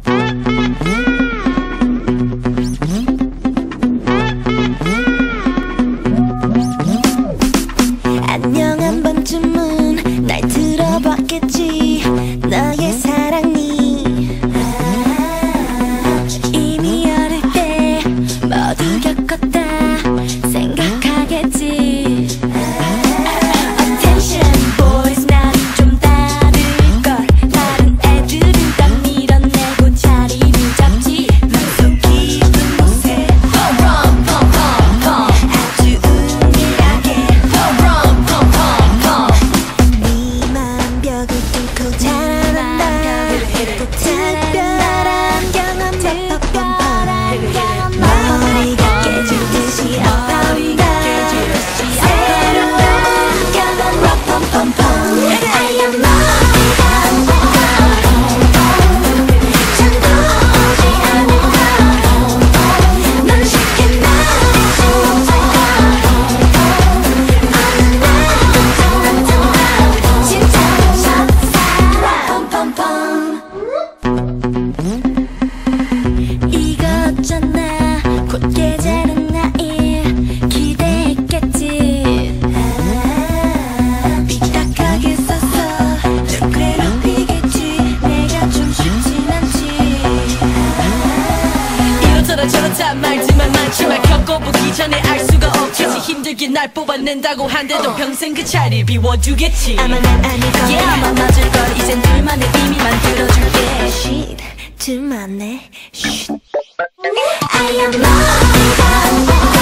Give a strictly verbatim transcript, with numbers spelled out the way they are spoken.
안녕 한 번쯤은 날 들어봤겠지. 너의 사랑이 이미 어릴 때 모두 겪었다 생각하겠지. Attention boys, 나는 좀 다를걸. 다른 애들은 딱 밀어내고 자리를 잡지. 난 속 깊은 곳에 펑펑 펑펑 아주 은밀하게 펑펑 펑펑 네 마음 벽을 뚫고 자라난다. 특별한 경험 특별한 경험 머리가 깨질 듯이 아파온다. 새로운 경험 럼펌펌펌 I am 너가 잠들지 않을 걸. 넌 쉽게 나오지 못할 걸. 어느 날 나타나 진짜로 첫사랑 펌펌펌 이거 어쩌나 곧 깨자는 나일 기대했겠지. 삐딱하게 써서 좀 괴롭히겠지. 내가 좀 쉽진 않지. 이렇더라 저렇다 말지만 많지만 겪어보기 전에 알 수가 없겠지. 힘들게 날 뽑아낸다고 한데도 평생 그 자리를 비워두겠지. 아마 난 아닐 거야. Yeah, 아마 맞을 걸. 이젠 둘만의 비밀 만들어줄게. Shit, 둘만의 Shit. I am 너가